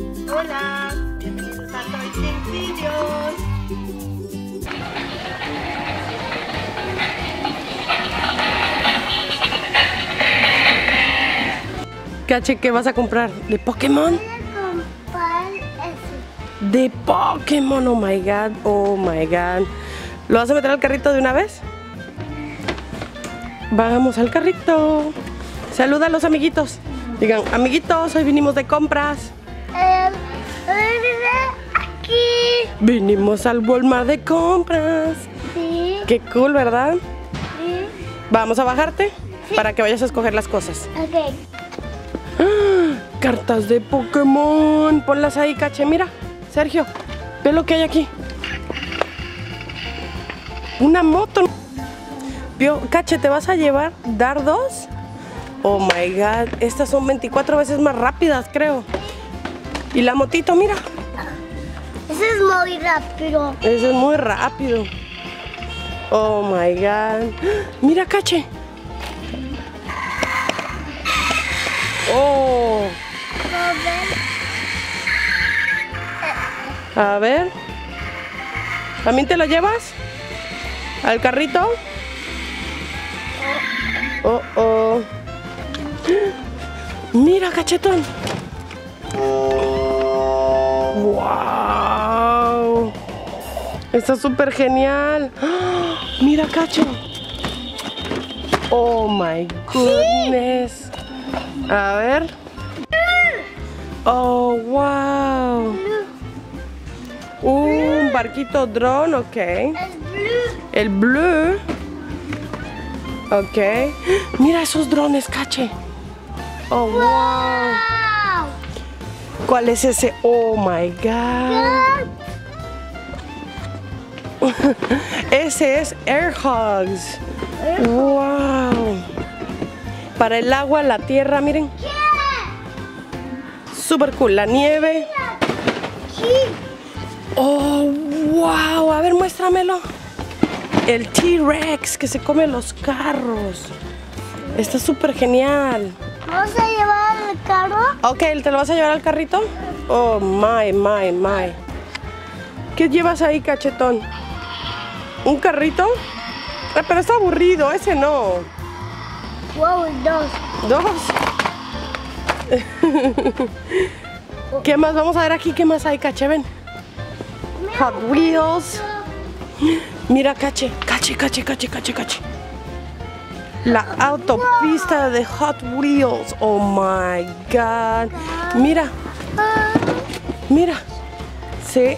Hola, bienvenidos a Toys Games Videos. Cache, ¿qué vas a comprar? ¿De Pokémon? Voy a comprar eso. De Pokémon, oh my god, oh my god. ¿Lo vas a meter al carrito de una vez? Vamos al carrito. Saluda a los amiguitos. Digan, amiguitos, hoy vinimos de compras. Aquí. Vinimos al Walmart de compras. Sí. Qué cool, ¿verdad? Sí. Vamos a bajarte para que vayas a escoger las cosas. Ok. ¡Ah! Cartas de Pokémon. Ponlas ahí, Cache. Mira, Sergio, ve lo que hay aquí. Una moto. Cache, ¿te vas a llevar dardos? Oh my god, estas son 24 veces más rápidas, creo. Y la motito, mira. Ese es muy rápido. Ese es muy rápido. Oh my god. Mira, Cache. Oh. A ver. ¿También te lo llevas? ¿Al carrito? Oh, oh. Mira, Cachetón. Wow. Está súper genial. ¡Ah! Mira, Cacho. Oh my goodness. A ver. Oh, wow. Un barquito drone, ok. Es blue. El blue. Ok. Mira esos drones, Cache. Oh, wow. Wow. ¿Cuál es ese? Oh, my God. Ese es Air Hogs. Wow. Para el agua, la tierra, miren. Super cool. La nieve. Oh, wow. A ver, muéstramelo. El T-Rex que se come los carros. Está súper genial. ¿Vamos a llevar el carro? Ok, ¿te lo vas a llevar al carrito? Oh, my. ¿Qué llevas ahí, Cachetón? ¿Un carrito? Pero está aburrido, ese no. Wow, dos. ¿Dos? ¿Qué más? Vamos a ver aquí, ¿qué más hay, Cache? Ven. Hot Wheels. Mira, Cache. La autopista de Hot Wheels. Oh my God. Mira. Se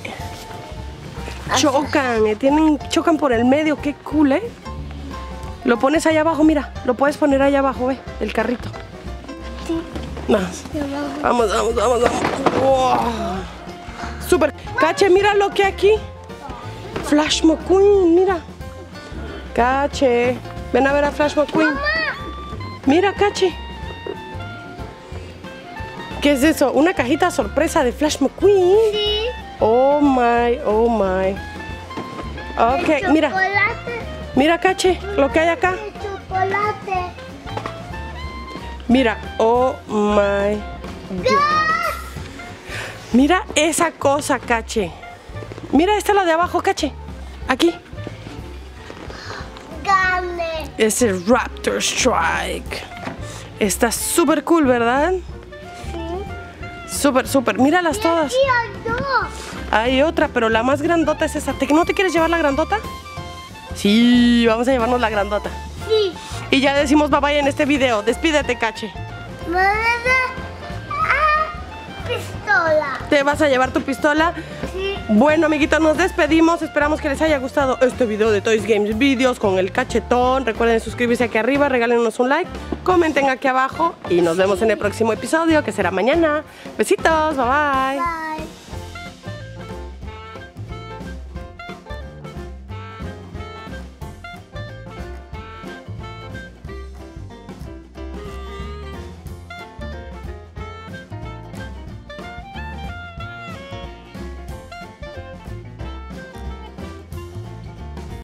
chocan. Chocan por el medio. Qué cool, ¿eh? Lo pones allá abajo, mira. Lo puedes poner allá abajo, ¿eh? El carrito. Sí. Más. Vamos. Wow. Super. Cache, mira lo que hay aquí. Flash McQueen, mira. Cache. Ven a ver a Flash McQueen. ¡Mamá! Mira, Cache. ¿Qué es eso? ¿Una cajita sorpresa de Flash McQueen? Sí. Oh my. Ok, El mira. chocolate. Mira, Cache, lo que hay acá. El chocolate. Mira, oh my God. Mira esa cosa, Cache. Mira, esta es la de abajo, Cache. Aquí. Gane. Es el Raptor Strike. Está súper cool, ¿verdad? Sí. Súper. Míralas todas. Aquí hay dos. Hay otra, pero la más grandota es esa. ¿No te quieres llevar la grandota? Sí, vamos a llevarnos la grandota. Sí. Y ya decimos bye bye en este video. Despídete, Cache. Pistola. ¿Te vas a llevar tu pistola? Sí. Bueno, amiguitos, nos despedimos. Esperamos que les haya gustado este video de Toys Games Videos con el Cachetón. Recuerden suscribirse aquí arriba, regálenos un like, comenten aquí abajo y nos vemos en el próximo episodio, que será mañana. Besitos, bye bye. Bye.